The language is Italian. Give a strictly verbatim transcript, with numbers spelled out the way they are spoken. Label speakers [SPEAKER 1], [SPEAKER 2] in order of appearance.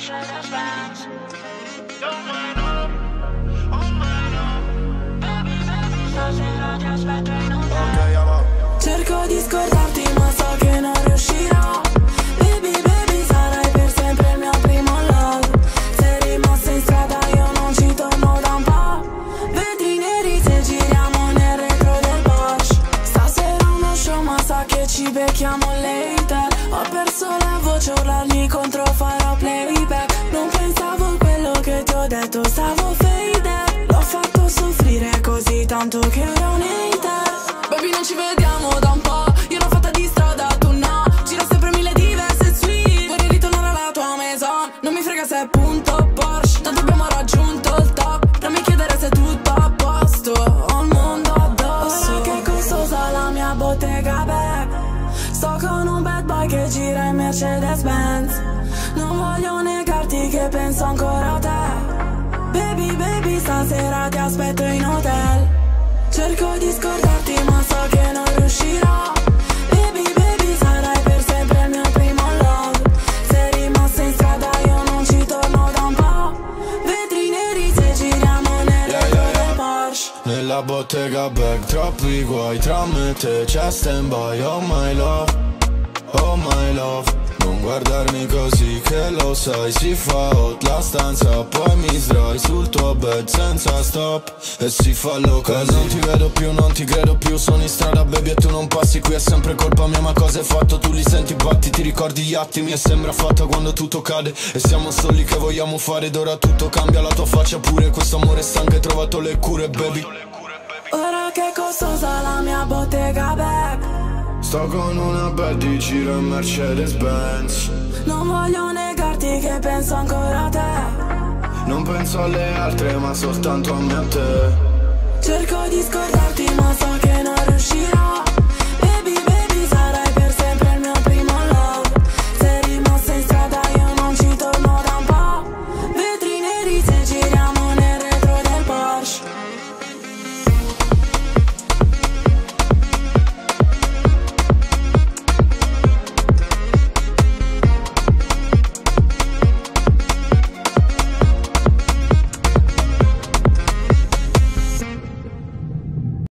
[SPEAKER 1] Mercedes-Benz. You're my love, oh my love. Baby, baby, stasera ti aspetto in hotel.
[SPEAKER 2] Cerco di scordarti ma so che non riuscirò. Baby, baby, sarai per sempre il mio primo love. Sei rimasta in strada, io non ci torno da un po'. Vetri neri se giriamo nel retro del Porsche. Stasera uno show ma sa che ci becchiamo later. Ho perso la voce, urlarmi contro farò playback. Non pensavo a quello che ti ho detto, stavo faded. L'ho fatto soffrire così tanto che ero un hater. Baby, non ci vediamo da un po'. Io l'ho fatta di strada, tu no. Giro sempre mille diverse suite. Vorrei ritornare alla tua maison. Non mi frega se è punto Porsche, tanto abbiamo raggiunto il top. Non mi chiedere se è tutto a posto, ho il mondo addosso. Ora che è costosa la mia bottega bag. Sto con un bad boy che gira in Mercedes-Benz. Non voglio negarti che penso ancora a te. Baby, baby, stasera ti aspetto in hotel. Cerco di scordarti ma so che non riuscirò. Baby, baby, sarai per sempre il mio primo love. Sei rimasta in strada, io non ci torno da un po'. Vetri neri se giriamo nel retro yeah, yeah. del Porsche.
[SPEAKER 3] Nella bottega bag, troppi guai tra me e te. C'è stand by, oh my love, oh my love. Non guardarmi così che lo sai, si fa hot la stanza, poi mi sdrai sul tuo bed senza stop e si fa loca. Non ti vedo più, non ti credo più, sono in strada baby e tu non passi qui, è sempre colpa mia ma cosa hai fatto? Tu li senti batti, ti ricordi gli attimi e sembra fatta quando tutto cade. E siamo soli che vogliamo fare ed ora tutto cambia, la tua faccia pure, questo amore stanco hai trovato le cure baby.
[SPEAKER 2] Ora che è costosa la mia bottega bag.
[SPEAKER 3] Sto con una bad di giro in Mercedes-Benz.
[SPEAKER 2] Non voglio negarti che penso ancora a te.
[SPEAKER 3] Non penso alle altre ma soltanto a me e a te.
[SPEAKER 2] Cerco di scordarti ma so che non riuscirò.